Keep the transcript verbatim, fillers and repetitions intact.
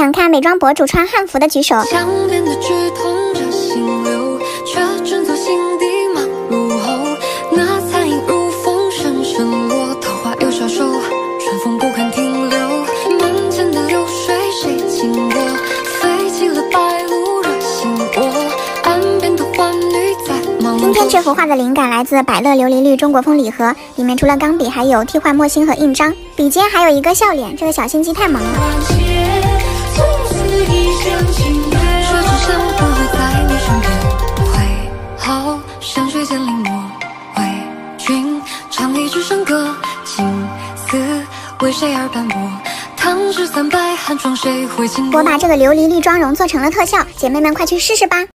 想看美妆博主穿汉服的举手。 想念的剧痛着心流，却准作心底忙入喉。那残影如风声声落，桃花又消瘦，春风不肯停留。门前的流水谁经过？飞起了白鹭惹心窝。岸边的浣女在忙。 今天这幅画的灵感来自百乐琉璃绿中国风礼盒，里面除了钢笔，还有替换墨芯和印章，笔尖还有一个笑脸，这个小心机太萌了。 山水间临摹为君唱一支笙歌，青丝为谁而斑驳？唐诗三百寒窗谁会经过？ 我把这个琉璃绿妆容做成了特效，姐妹们快去试试吧。